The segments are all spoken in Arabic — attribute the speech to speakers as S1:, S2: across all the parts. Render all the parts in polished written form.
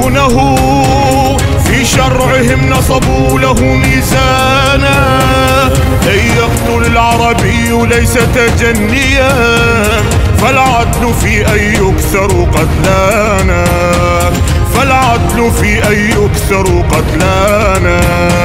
S1: يعبدونه في شرعهم نصبوا له ميزانا. أن يقتل العربي ليس تجنيا، فالعدل في أن يكثر قتلانا، فالعدل في أن يكثر قتلانا.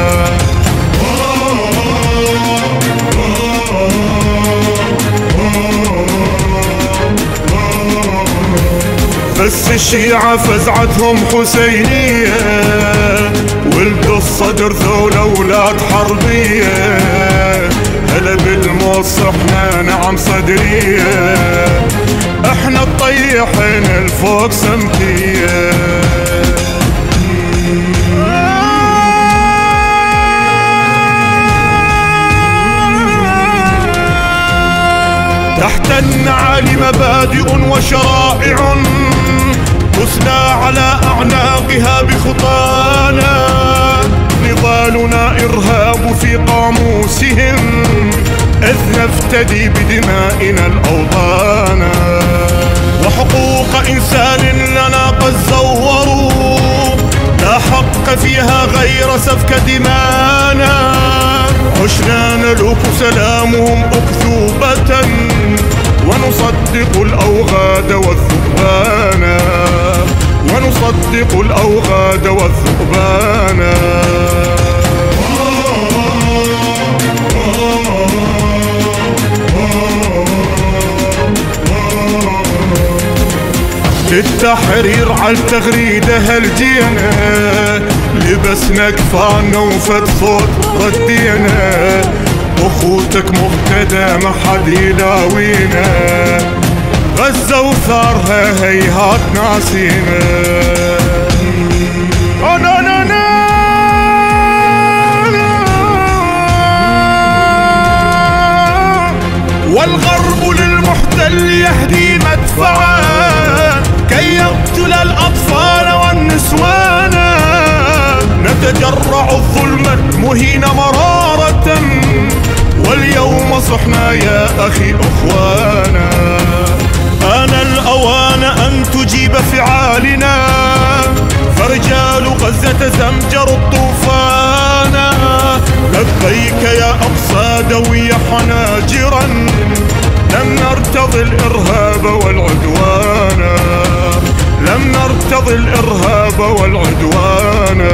S1: بس الشيعة فزعتهم حسينية، ولد الصدر ذول أولاد حربية. هلا بالموص احنا نعم صدرية، احنا الطيحين الفوق سمكية. تحت النعال مبادئ وشرائع تسلى على أعناقها بخطانا. نضالنا إرهاب في قاموسهم، إذ نفتدي بدمائنا الأوطانا. وحقوق إنسان لنا قد زوروا، لا حق فيها غير سفك دمانا. عشنا نلوك سلامهم أكذوبة، ونصدق الأوغاد والثعبانا، ونصدق الأوغاد والثعبانا. للتحرير على التغريدة هالجينا، لبسنا كفانا وفد صوت ردينا. أخوتك مغتدى ما حد يلاوينا، غزة وثارها هيهات ناسينا. والغرب للمحتل يهدي مدفعا، كي يقتل الأطفال والنسوان. نتجرع الظلم المهين مرارة، واليوم صحنا يا أخي أخوانا. آن الأوان أن تجيب فعالنا، فرجال غزة زمجروا الطوفان. لبيك يا أقصى دوي حناجرا، لم نرتضي الإرهاب والعدوان، لم نرتضي الإرهاب والعدوان.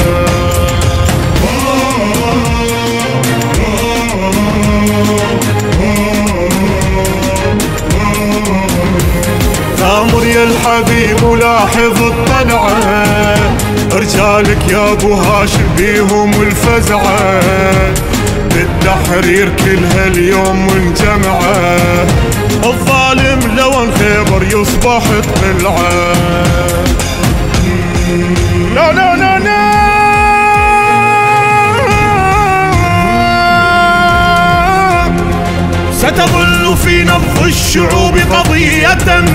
S1: ثامر يا الحبيب لاحظ الطلعة، رجالك يا ابو هاشم بيهم الفزعة. بالتحرير كل هاليوم منجمعة، الظالم لو خيبر يصبح طلعة. لا لا لا لا ستظل في نبض الشعوب قضية،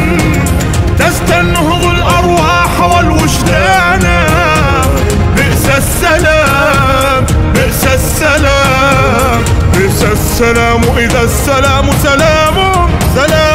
S1: تستنهض الأرواح والوجدان. بئس السلام، بئس السلام، بئس السلام إذا السلام سلام سلام.